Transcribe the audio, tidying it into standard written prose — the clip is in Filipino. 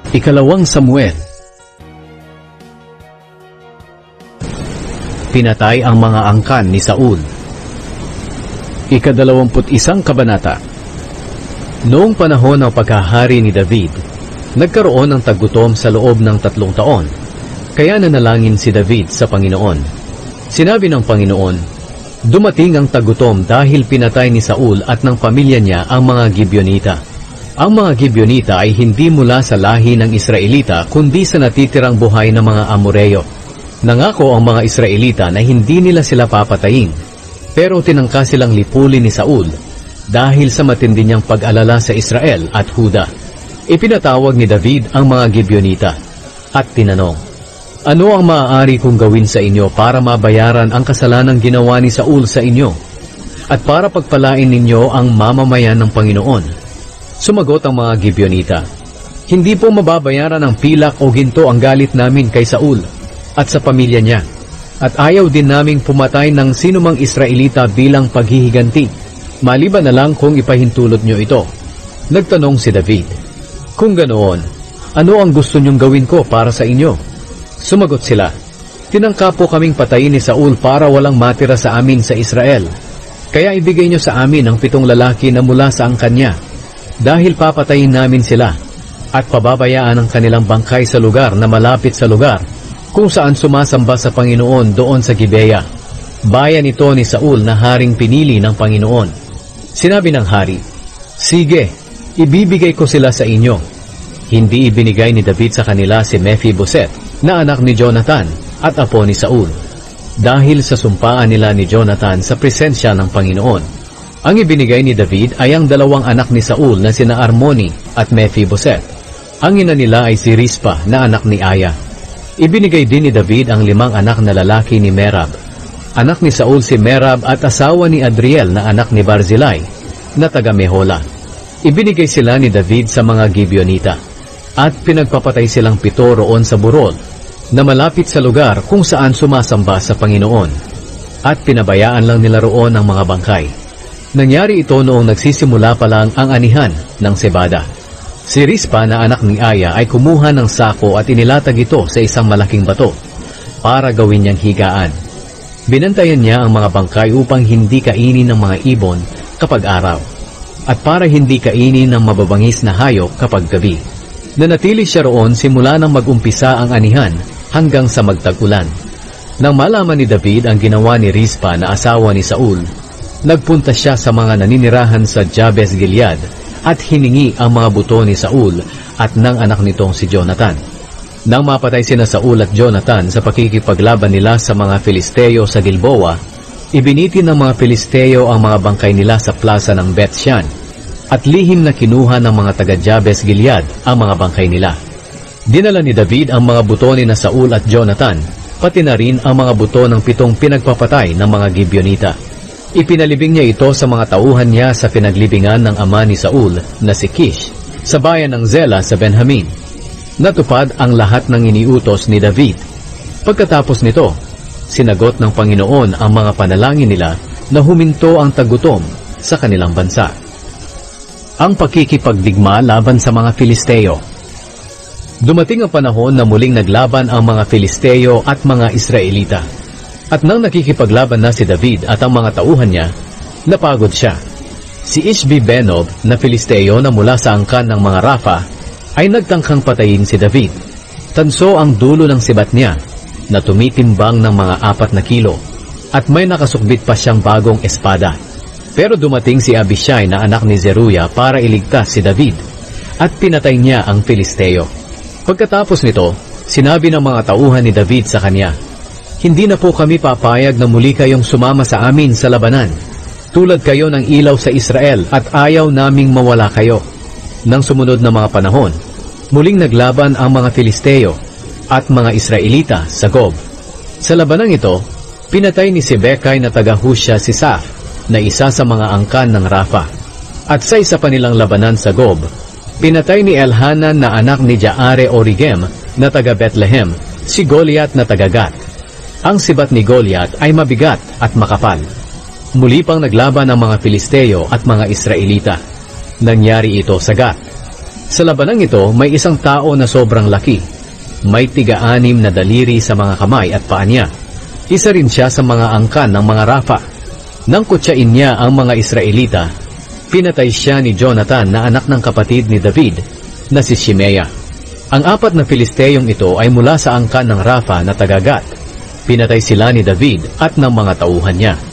Ikalawang Samuel. Pinatay ang mga angkan ni Saul. Ika-21 kabanata. Noong panahon ng pagkahari ni David, nagkaroon ng taggutom sa loob ng 3 taon, kaya nanalangin si David sa Panginoon. Sinabi ng Panginoon, dumating ang taggutom dahil pinatay ni Saul at ng pamilya niya ang mga Gibeonita. Ang mga Gibeonita ay hindi mula sa lahi ng Israelita kundi sa natitirang buhay ng mga Amoreo. Nangako ang mga Israelita na hindi nila sila papatayin, pero tinangka silang lipulin ni Saul dahil sa matindi niyang pag-alala sa Israel at Huda. Ipinatawag ni David ang mga Gibeonita at tinanong, ano ang maaari kong gawin sa inyo para mabayaran ang kasalanang ginawa ni Saul sa inyo at para pagpalain ninyo ang mamamayan ng Panginoon? Sumagot ang mga Gibeonita, hindi po mababayaran ng pilak o ginto ang galit namin kay Saul at sa pamilya niya, at ayaw din naming pumatay ng sinumang Israelita bilang paghihiganti, maliban na lang kung ipahintulot nyo ito. Nagtanong si David, kung ganoon, ano ang gusto nyong gawin ko para sa inyo? Sumagot sila, tinangka po kaming patayin ni Saul para walang matira sa amin sa Israel. Kaya ibigay nyo sa amin ang 7 lalaki na mula sa angkan niya, dahil papatayin namin sila, at pababayaan ang kanilang bangkay sa lugar na malapit sa lugar kung saan sumasamba sa Panginoon doon sa Gibea, bayan ito ni Saul na haring pinili ng Panginoon. Sinabi ng hari, sige, ibibigay ko sila sa inyo. Hindi ibinigay ni David sa kanila si Mephiboset na anak ni Jonathan at apo ni Saul, dahil sa sumpaan nila ni Jonathan sa presensya ng Panginoon. Ang ibinigay ni David ay ang 2 anak ni Saul na sina Armoni at Mephiboset. Ang ina nila ay si Rispa na anak ni Aya. Ibinigay din ni David ang 5 anak na lalaki ni Merab. Anak ni Saul si Merab at asawa ni Adriel na anak ni Barzillai na taga Mehola. Ibinigay sila ni David sa mga Gibeonita at pinagpapatay silang 7 roon sa burol na malapit sa lugar kung saan sumasamba sa Panginoon, at pinabayaan lang nila roon ang mga bangkay. Nangyari ito noong nagsisimula pa lang ang anihan ng sebada. Si Rispa na anak ni Aya ay kumuha ng sako at inilatag ito sa isang malaking bato para gawin niyang higaan. Binantayan niya ang mga bangkay upang hindi kainin ng mga ibon kapag araw, at para hindi kainin ng mababangis na hayop kapag gabi. Nanatili siya roon simula nang mag-umpisa ang anihan hanggang sa magtag-ulan. Nang malaman ni David ang ginawa ni Rispa na asawa ni Saul, nagpunta siya sa mga naninirahan sa Jabes Gilead at hiningi ang mga buto ni Saul at ng anak nitong si Jonathan. Nang mapatay sina Saul at Jonathan sa pakikipaglaban nila sa mga Filisteo sa Gilboa, ibinitin ng mga Filisteo ang mga bangkay nila sa plaza ng Beth-shan, at lihim na kinuha ng mga taga-Jabes Gilead ang mga bangkay nila. Dinala ni David ang mga buto ni Saul at Jonathan, pati na rin ang mga buto ng 7 pinagpapatay ng mga Gibeonita. Ipinalibing niya ito sa mga tauhan niya sa pinaglibingan ng ama ni Saul na si Kish sa bayan ng Zela sa Benjamin. Natupad ang lahat ng iniutos ni David. Pagkatapos nito, sinagot ng Panginoon ang mga panalangin nila na huminto ang tagutom sa kanilang bansa. Ang pakikipagdigma laban sa mga Filisteo. Dumating ang panahon na muling naglaban ang mga Filisteo at mga Israelita. At nang nakikipaglaban na si David at ang mga tauhan niya, napagod siya. Si Ishbi-Benob na Filisteo na mula sa angkan ng mga Rafa ay nagtangkang patayin si David. Tanso ang dulo ng sibat niya na tumitimbang ng mga 4 kilo at may nakasukbit pa siyang bagong espada. Pero dumating si Abishai na anak ni Zeruya para iligtas si David at pinatay niya ang Filisteo. Pagkatapos nito, sinabi ng mga tauhan ni David sa kanya, hindi na po kami papayag na muli kayong sumama sa amin sa labanan. Tulad kayo ng ilaw sa Israel at ayaw naming mawala kayo. Nang sumunod na mga panahon, muling naglaban ang mga Filisteo at mga Israelita sa Gob. Sa labanang ito, pinatay ni Sibekay na taga-Husha si Saf na isa sa mga angkan ng Rafa. At sa isa pa nilang labanan sa Gob, pinatay ni Elhanan na anak ni Jaare o Regem na taga-Bethlehem si Goliath na taga-Gat. Ang sibat ni Goliath ay mabigat at makapal. Muli pang naglaban ang mga Filisteo at mga Israelita. Nangyari ito sa Gat. Sa labanang ito, may isang tao na sobrang laki. May tiga-anim na daliri sa mga kamay at paa niya. Isa rin siya sa mga angkan ng mga Rapha. Nang kutsain niya ang mga Israelita, pinatay siya ni Jonathan na anak ng kapatid ni David na si Shimea. Ang 4 na Filisteyong ito ay mula sa angkan ng Rapha na taga-Gat. Pinatay sila ni David at ng mga tauhan niya.